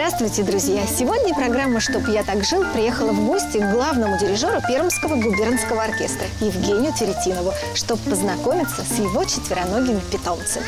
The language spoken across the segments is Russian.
Здравствуйте, друзья! Сегодня программа «Чтоб я так жил» приехала в гости к главному дирижеру Пермского губернского оркестра Евгению Теретинову, чтобы познакомиться с его четвероногими питомцами.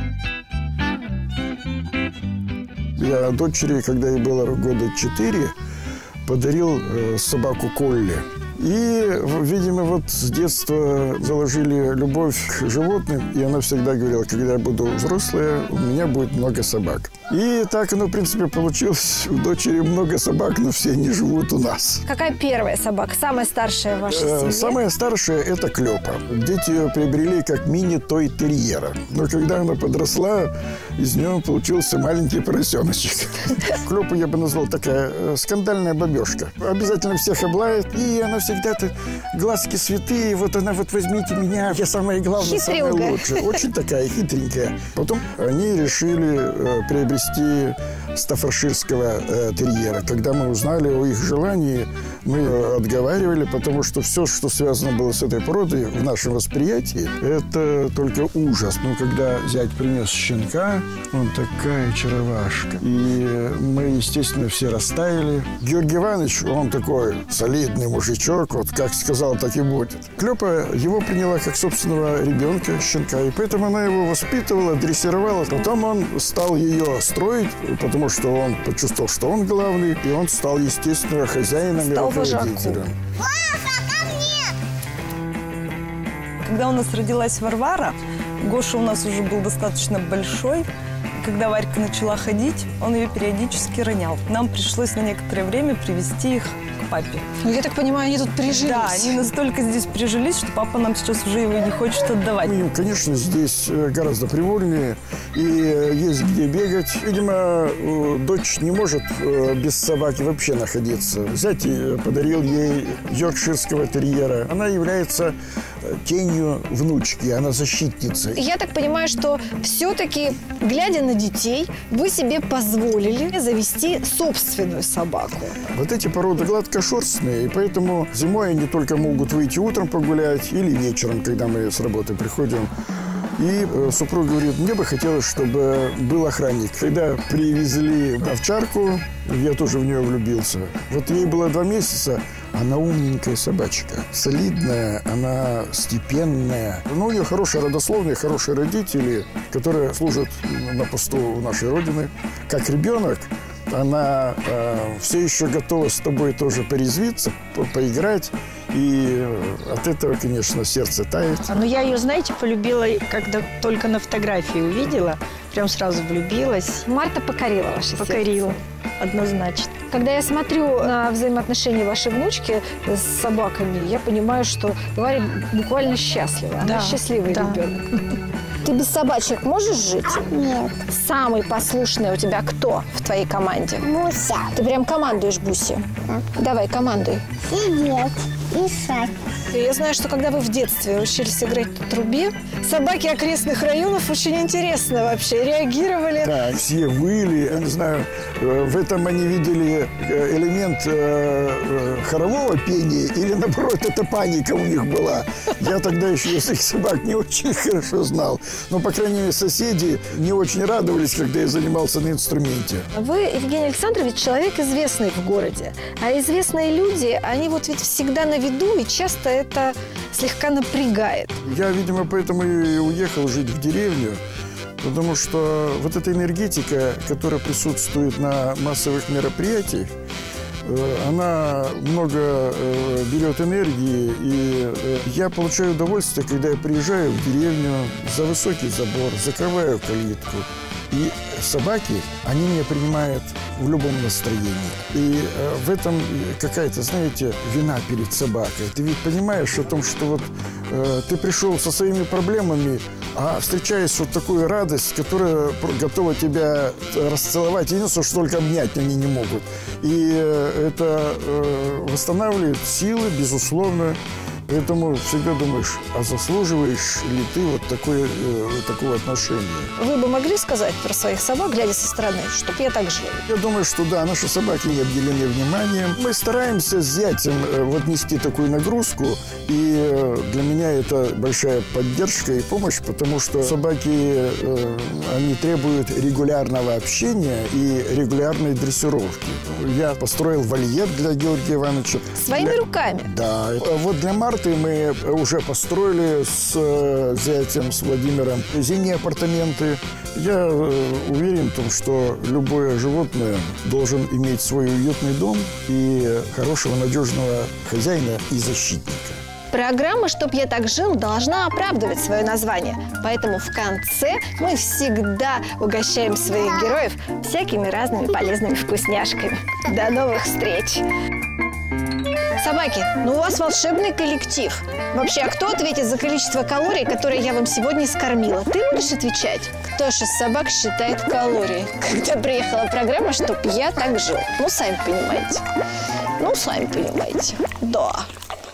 Я дочери, когда ей было года 4, подарил собаку Колли. И, видимо, вот с детства заложили любовь к животным, и она всегда говорила, когда я буду взрослая, у меня будет много собак. И так оно, в принципе, получилось. У дочери много собак, но все они живут у нас. Какая первая собака, самая старшая в вашей семье? Самая старшая – это Клёпа. Дети ее приобрели как мини-той-терьера. Но когда она подросла, из нее получился маленький поросеночек. Клёпу я бы назвал такая скандальная бабешка. Обязательно всех облает, и она всегда-то глазки святые. Вот она, вот возьмите меня, я самая главная, самая лучшая. Очень такая хитренькая. Потом они решили приобрести стаффорширского терьера. Когда мы узнали о их желании, мы отговаривали, потому что все, что связано было с этой породой, в нашем восприятии, это только ужас. Но когда зять принес щенка, он такая очаровашка. И мы, естественно, все растаяли. Георгий Иванович, он такой солидный мужичок, вот как сказал, так и будет. Клёпа его приняла как собственного ребенка, щенка, и поэтому она его воспитывала, дрессировала. Потом он стал ее строить, потому что он почувствовал, что он главный, и он стал, естественно, хозяином и руководителем. Когда у нас родилась Варвара, Гоша у нас уже был достаточно большой. Когда Варька начала ходить, он ее периодически ронял. Нам пришлось на некоторое время привести их к папе. Ну, я так понимаю, они тут прижились. Да, они настолько здесь прижились, что папа нам сейчас уже его не хочет отдавать. Им, конечно, здесь гораздо привольнее и есть где бегать. Видимо, дочь не может без собаки вообще находиться. Зять подарил ей йоркширского терьера. Она является тенью внучки, она защитница. Я так понимаю, что все-таки, глядя на детей, вы себе позволили завести собственную собаку. Вот эти породы гладкошерстные, и поэтому зимой они только могут выйти утром погулять или вечером, когда мы с работы приходим. И супруг говорит, мне бы хотелось, чтобы был охранник. Когда привезли овчарку, я тоже в нее влюбился. Вот ей было 2 месяца, она умненькая собачка, солидная, она степенная. Но у нее хорошая родословная, хорошие родители, которые служат на посту нашей Родины. Как ребенок, она все еще готова с тобой тоже порезвиться, поиграть. И от этого, конечно, сердце тает. Но я ее, знаете, полюбила, когда только на фотографии увидела. Прям сразу влюбилась. Марта покорила ваше сердце. Покорила, однозначно. Когда я смотрю на взаимоотношения вашей внучки с собаками, я понимаю, что Варя буквально счастлива. Она счастливый ребенок. Ты без собачек можешь жить? Нет. Самый послушный у тебя кто в твоей команде? Буся. Ты прям командуешь Бусе? Давай, командуй. Сидеть. Писать. Я знаю, что когда вы в детстве учились играть на трубе, собаки окрестных районов очень интересно вообще реагировали. Да, все выли, я не знаю, в этом они видели элемент хорового пения или, наоборот, это паника у них была. Я тогда еще этих собак не очень хорошо знал. Но, по крайней мере, соседи не очень радовались, когда я занимался на инструменте. Вы, Евгений Александрович, человек известный в городе. А известные люди, они вот ведь всегда на виду, и часто это слегка напрягает. Я, видимо, поэтому и уехал жить в деревню, потому что вот эта энергетика, которая присутствует на массовых мероприятиях, она много берет энергии, и я получаю удовольствие, когда я приезжаю в деревню за высокий забор, закрываю калитку. И собаки, они меня принимают в любом настроении. И в этом какая-то, знаете, вина перед собакой. Ты ведь понимаешь о том, что вот ты пришел со своими проблемами, а встречаешь вот такую радость, которая готова тебя расцеловать. Единственное, что только обнять они не могут. И это восстанавливает силы, безусловно. Поэтому всегда думаешь, а заслуживаешь ли ты вот такого отношения? Вы бы могли сказать про своих собак, глядя со стороны, чтоб я так жил? Я думаю, что да, наши собаки не обделены вниманием. Мы стараемся с зятем вот нести такую нагрузку, и для меня это большая поддержка и помощь, потому что собаки, они требуют регулярного общения и регулярной дрессировки. Я построил вольер для Георгия Ивановича. Своими руками? Да. Вот для Марты мы уже построили с зятем, с Владимиром, зимние апартаменты. Я уверен в том, что любое животное должен иметь свой уютный дом и хорошего, надежного хозяина и защитника. Программа «Чтоб я так жил» должна оправдывать свое название. Поэтому в конце мы всегда угощаем своих героев всякими разными полезными вкусняшками. До новых встреч! Собаки, ну у вас волшебный коллектив. Вообще, а кто ответит за количество калорий, которые я вам сегодня скормила? Ты будешь отвечать? Кто же из собак считает калории? Когда приехала программа «Чтоб я так жил». Ну, сами понимаете. Да.